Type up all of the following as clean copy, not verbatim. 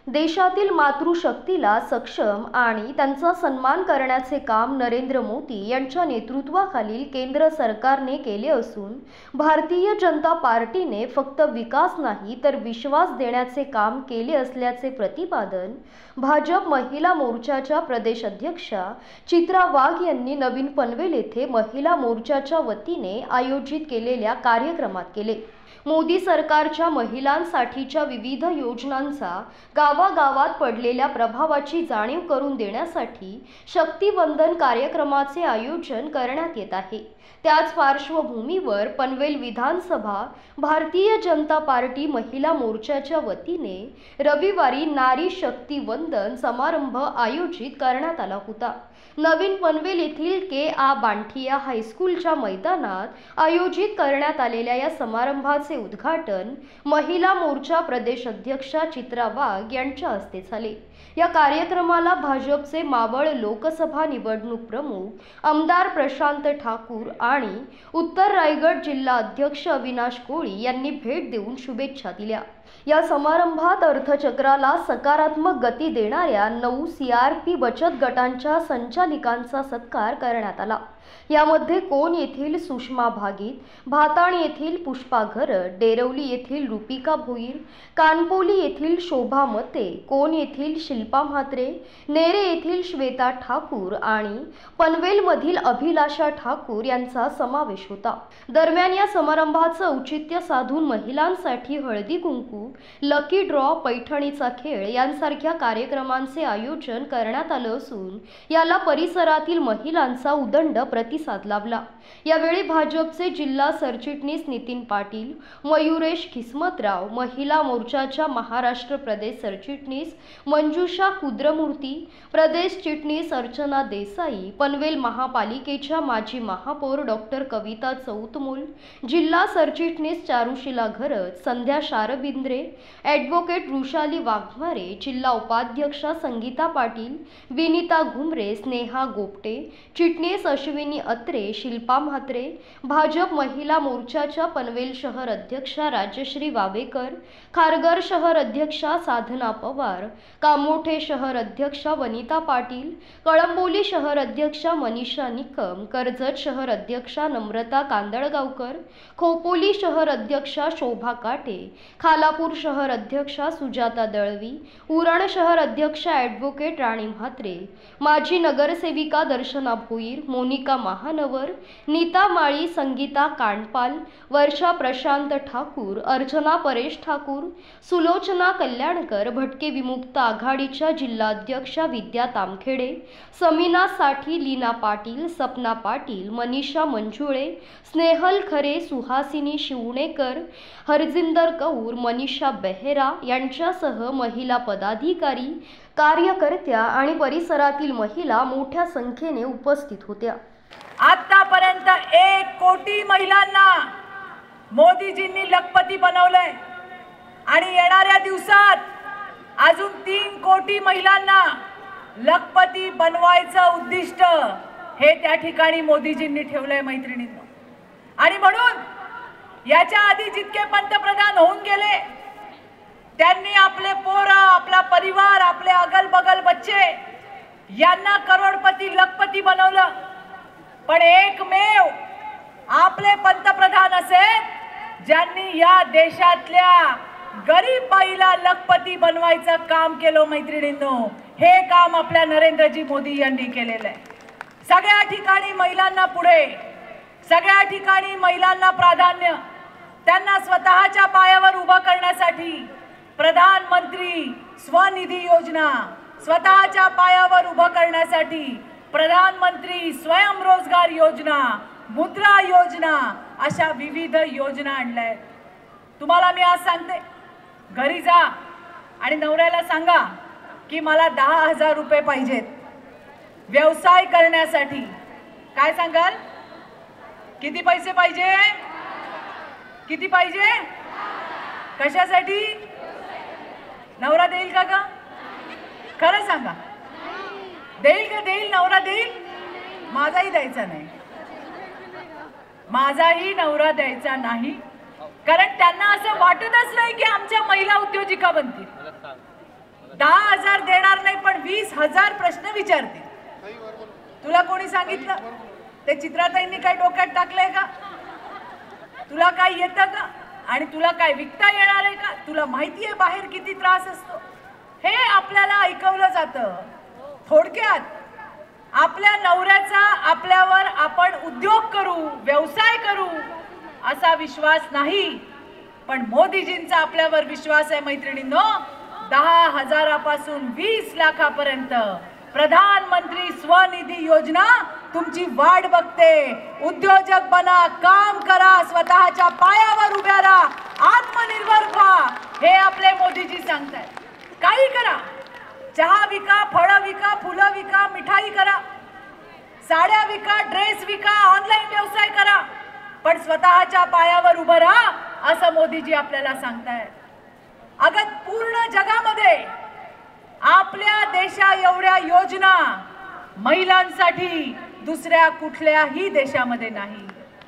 देशातील मातृशक्तीला सक्षम आणि त्यांचा सन्मान करण्याचे काम नरेंद्र मोदी यांच्या नेतृत्वाखालील केंद्र सरकारने केले असून भारतीय जनता पार्टीने फक्त विकास नाही तर विश्वास देण्याचे काम केले असल्याचे प्रतिपादन भाजप महिला मोर्चाच्या प्रदेश अध्यक्षा चित्रा वाघ यांनी नवीन पनवेल येथे महिला मोर्चाच्या वतीने आयोजित केलेल्या कार्यक्रमात केले। मोदी सरकारच्या महिलांसाठीच्या विविध योजनांचा गावागावात पडलेल्या प्रभावाची जाणीव करून देण्यासाठी शक्तिवंदन कार्यक्रमाचे आयोजन करण्यात येत आहे। त्याच पार्श्वभूमीवर पनवेल विधानसभा भारतीय जनता पार्टी महिला मोर्चाच्या वतीने रविवारी नारी शक्ती वंदन समारंभ आयोजित करण्यात आला होता। नवीन पनवेल येथील के.आ. बांठिया हायस्कूलच्या मैदानात आयोजित करण्यात आलेल्या या समारंभाचे उद्घाटन महिला मोर्चा प्रदेश अध्यक्षा चित्रा वाघ यांच्या हस्ते झाले। या कार्यक्रमाला भाजपचे मावळ लोकसभा निवडणूक प्रमुख आमदार प्रशांत ठाकूर आणि उत्तर रायगड जिल्हा अध्यक्ष अविनाश कोळी यांनी भेट देऊन शुभेच्छा दिल्या। या समारंभात अर्थचक्राला सकारात्मक गती देणाऱ्या 9 CRP बचत गटांच्या संचालिकांचा सत्कार करण्यात आला। यामध्ये कोण येथील सुषमा भागीत, भाताण येथील पुष्पा घरट, डेरवली येथील रुपिका भोईर, कानपोली येथील शोभा मते, कोण येथील शिल्पा म्हात्रे, नेरे येथील श्वेता ठाकूर आणि पनवेलमधील अभिलाषा ठाकूर यांचा समावेश होता। दरम्यान या समारंभाचं औचित्य साधून महिलांसाठी हळदी कुंकू, लकी ड्रॉ, पैठणीचा खेळ यांसारख्या कार्यक्रमांचे आयोजन करण्यात आलं असून याला परिसरातील महिलांचा उदंड प्रतिसाद लाभला। यावेळी भाजपचे जिल्हा सरचिटणीस नितीन पाटील, मयुरेश खिस्मतराव, महिला मोर्चाच्या महाराष्ट्र प्रदेश सरचिटणीस मंजुषा कुद्रमूर्ती, प्रदेश चिटणीस अर्चना देसाई, पनवेल महापालिकेच्या माजी महापौर डॉक्टर कविता चौतमोल, जिल्हा सरचिटणीस चारुशिला घरत, संध्या शारबिंद्रे, ॲडव्होकेट वृषाली वाघमारे, जिल्हा उपाध्यक्षा संगीता पाटील, विनीता घुमरे, स्नेहा गोपटे, चिटणीस अश्विनी अत्रे, शिल्पा म्हात्रे, भाजप महिला मोर्चाच्या पनवेल शहर अध्यक्षा राजश्री वावेकर, खारघर शहर अध्यक्षा साधना पवार, कामोठे शहर अध्यक्षा वनिता पाटील, कळंबोली शहर अध्यक्षा मनीषा निकम, कर्जत शहर अध्यक्षा नम्रता कांदळगावकर, खोपोली शहर अध्यक्षा शोभा काटे, खालापूर शहर अध्यक्षा सुजाता दळवी, उरण शहर अध्यक्षा ॲडव्होकेट राणी म्हात्रे, माजी नगरसेविका दर्शना भोईर, मोनिका महानवर, नीता माळी, संगीता कांडपाल, वर्षा प्रशांत ठाकूर, अर्चना परेश ठाकूर, सुलोचना कल्याणकर, भटके विमुक्त आघाडीच्या जिल्हाध्यक्षा विद्या तामखेडे, समीना साठी, लीना पाटील, सपना पाटील, मनीषा मंजुळे, स्नेहल खरे, सुहासिनी शिवणेकर, हरजिंदर कौर, मनीषा बेहेरा यांच्यासह महिला पदाधिकारी, कार्यकर्त्या आणि परिसरातील महिला मोठ्या संख्येने उपस्थित होत्या। आतापर्यंत 1 कोटी महिलांना मोदीजींनी लखपती बनवलंय आणि येणाऱ्या दिवसात अजून 3 कोटी महिलांना लखपती बनवायचं उद्दिष्ट हे त्या ठिकाणी मोदीजींनी ठेवलंय मैत्रिणींनो। आणि म्हणून याच्या आधी जितके पंतप्रधान होऊन गेले त्यांनी आपले पोरं, आपला परिवार, आपले अगल बगल बच्चे यांना करोडपती लखपती बनवलं, पण एकमेव आपले पंतप्रधान असे ज्यांनी या देशातल्या गरीब बाईला लखपती बनवायचं काम केलं मैत्रिणींनो। हे काम आपल्या नरेंद्रजी मोदी यांनी केलेलं आहे। सगळ्या ठिकाणी महिलांना पुढे, सगळ्या ठिकाणी महिलांना प्राधान्य, त्यांना स्वतःच्या पायावर उभं करण्यासाठी प्रधानमंत्री स्वनिधी योजना, स्वतःच्या पायावर उभं करण्यासाठी प्रधानमंत्री स्वयंरोजगार योजना, मुद्रा योजना अशा विविध योजना आणल्या। तुम्हाला मी आज सांगते, घरी जा आणि नवऱ्याला सांगा की मला 10,000 रुपये पाहिजेत व्यवसाय करण्यासाठी। काय सांगाल? किती पैसे पाहिजे? किती पाहिजे? कशासाठी? नवरा देईल का ग? खरं सांगा, देईल का? देईल? नवरा देईल? माझाही द्यायचा नाही, माझाही नवरा द्यायचा नाही, कारण त्यांना असं वाटतच नाही की आमच्या महिला उद्योजिका बनतील। 10,000 देणार नाही पण 20,000 प्रश्न विचारतील. तुला कोणी सांगितलं? ते चित्राताईंनी काय डोक्यात टाकलंय का? तुला काय येतं का? आणि तुला काय विकता येणार आहे का? तुला माहिती आहे बाहेर किती त्रास असतो? हे आपल्याला ऐकवलं जातं. थोडक्यात आपल्या नवऱ्याचा आपल्यावर आपण उद्योग करू, व्यवसाय करू असा विश्वास नाही, पण मोदीजींचा आपल्यावर विश्वास आहे मैत्रिणींनो. 10,000 पासून 20 लाखापर्यंत प्रधानमंत्री स्वनिधी योजना तुमची वाट बघते. उद्योजक बना, काम करा, स्वतःच्या पायावर उभ्या राहा, आत्मनिर्भर व्हा, हे आपले मोदीजी सांगतायत. काही करा, चहा विका, फळं विका, फुलं विका, मिठाई करा, साड्या विका, ड्रेस विका, ऑनलाईन व्यवसाय करा, पण स्वतःच्या पायावर उभं राहा असं मोदीजी आपल्याला सांगतायत. अगं पूर्ण जगामध्ये आपल्या देशा एवढ्या योजना महिलांसाठी दुसऱ्या कुठल्याही देशामध्ये नाही.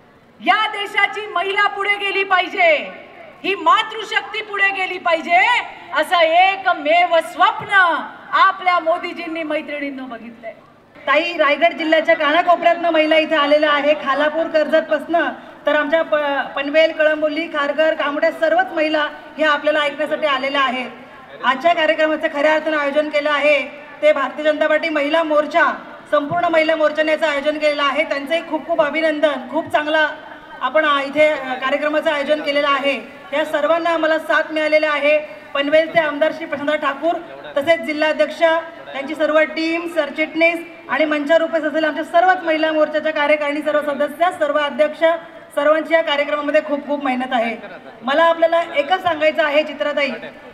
या देशाची महिला पुढे गेली पाहिजे, ही मातृशक्ती पुढे गेली पाहिजे असं एकमेव स्वप्न आपल्या मोदीजींनी मैत्रिणींनो बघितलंय. ताई, रायगड जिल्ह्याच्या कानाकोपऱ्यातनं महिला इथे आलेल्या आहे. खालापूर कर्जतपासनं तर आमच्या पनवेल, कळंबोली, खारघर, कामोड्या सर्वच महिला ह्या आपल्याला ऐकण्यासाठी आलेल्या आहेत. आजच्या कार्यक्रमाचं खऱ्या अर्थानं आयोजन केलं आहे ते भारतीय जनता पार्टी महिला मोर्चा, संपूर्ण महिला मोर्चाने याचं आयोजन केलेलं आहे. त्यांचंही खूप खूप अभिनंदन. खूप चांगला आपण इथे कार्यक्रमाचं आयोजन केलेलं आहे. या सर्वांना आम्हाला साथ मिळालेली आहे. पनवेलचे आमदार श्री प्रशांत ठाकूर, तसेच जिल्हाध्यक्ष, त्यांची सर्व टीम, सरचिटणीस आणि मंचावर उपस्थित असलेल्या आमच्या सर्वच महिला मोर्चाच्या कार्यकारिणी, सर्व सदस्य, सर्व अध्यक्ष, सर्वांची या कार्यक्रमामध्ये खूप खूप मेहनत आहे. मला आपल्याला एकच सांगायचं आहे चित्राताई,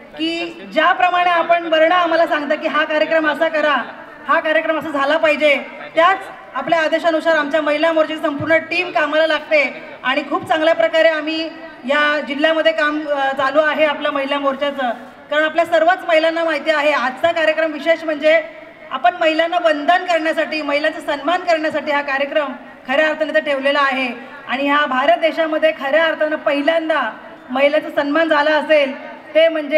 की ज्याप्रमाणे आपण बरणं आम्हाला सांगता की हा कार्यक्रम असा करा, हा कार्यक्रम असा झाला पाहिजे, त्याच आपल्या आदेशानुसार आमच्या महिला मोर्चाची संपूर्ण टीम कामाला लागते आणि खूप चांगल्या प्रकारे आम्ही या जिल्ह्यामध्ये काम चालू आहे आपल्या महिला मोर्चाचं. कारण आपल्या सर्वच महिलांना माहिती आहे आजचा कार्यक्रम विशेष म्हणजे आपण महिलांना वंदन करण्यासाठी, महिलांचा सन्मान करण्यासाठी हा कार्यक्रम खऱ्या अर्थाने तर ठेवलेला आहे. आणि ह्या भारत देशामध्ये खऱ्या अर्थानं पहिल्यांदा महिलांचा सन्मान झाला असेल ते म्हणजे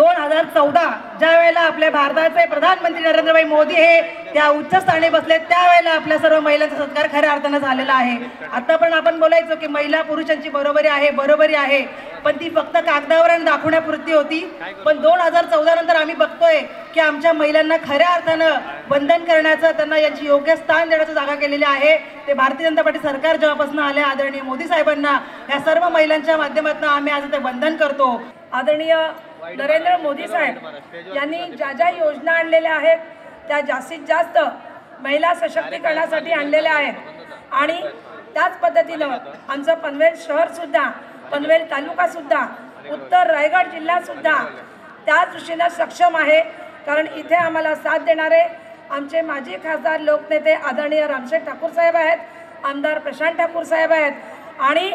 2014 ज्या वेळेला आपल्या भारताचे प्रधानमंत्री नरेंद्रभाई मोदी हे त्या उच्च स्थानी बसले, त्यावेळेला आपल्या सर्व महिलांचा सत्कार खऱ्या अर्थानं झालेला आहे. आता पण आपण बोलायचो की महिला पुरुषांची बरोबरी आहे, पण ती फक्त कागदावर आणि दाखवण्यापुरती होती. पण 2014 नंतर आम्ही बघतोय की आमच्या महिलांना खऱ्या अर्थानं वंदन करण्याचं, त्यांना यांची योग्य स्थान देण्याची जागा केलेली आहे. ते भारतीय जनता पार्टी सरकार जेव्हापासून आले आदरणीय मोदी साहेबांना या सर्व महिलांच्या माध्यमातून आम्ही आज ते वंदन करतो. आदरणीय नरेंद्र मोदी साहेब यांनी ज्या ज्या योजना आणलेल्या आहेत त्या जास्तीत जास्त महिला सशक्तीकरणासाठी आणलेल्या आहेत. आणि त्याच पद्धतीनं आमचं पनवेल शहरसुद्धा, पनवेल तालुकासुद्धा, उत्तर रायगड जिल्हासुद्धा त्याच दृष्टीनं सक्षम आहे. कारण इथे आम्हाला साथ देणारे आमचे माजी खासदार लोकनेते आदरणीय रामशेठ ठाकूर साहेब आहेत, आमदार प्रशांत ठाकूर साहेब आहेत आणि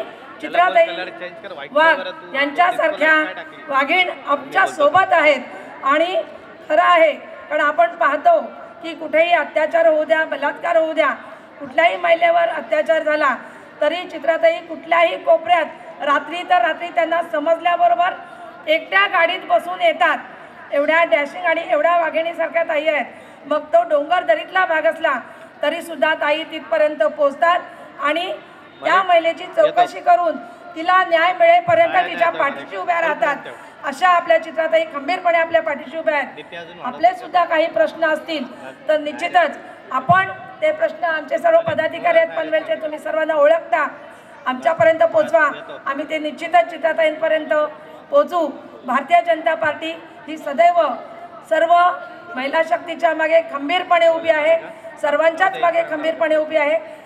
चित्राताई वाघ यांच्यासारख्या वाघीण आमच्या सोबत आहेत. आणि खरं आहे, कारण आपण पाहतो की कुठेही अत्याचार होऊ द्या, बलात्कार होऊ द्या, कुठल्याही महिलेवर अत्याचार झाला तरी चित्राताई कुठल्याही कोपऱ्यात रात्री तर रात्री त्यांना समजल्याबरोबर एकट्या गाडीत बसून येतात. एवढ्या डॅशिंग आणि एवढ्या वाघिणीसारख्या ताई आहेत. मग तो डोंगर दरीतला भाग असला तरीसुद्धा ताई तिथपर्यंत पोचतात आणि त्या महिलेची चौकशी करून तिला न्याय मिळेपर्यंत तिच्या पाठीशी उभ्या राहतात. अशा आपल्या चित्राताई खंबीरपणे आपल्या पाठीशी उभ्या आहेत. आपले सुद्धा काही प्रश्न असतील तर निश्चितच आपण ते प्रश्न, आमचे सर्व पदाधिकारी आहेत पनवेलचे, तुम्ही सर्वांना ओळखता, आमच्यापर्यंत पोचवा. आम्ही ते निश्चितच चित्राताईंपर्यंत पोचू. भारतीय जनता पार्टी ही सदैव सर्व महिला शक्तीच्या मागे खंबीरपणे उभी आहे, सर्वांच्याच मागे खंबीरपणे उभी आहे.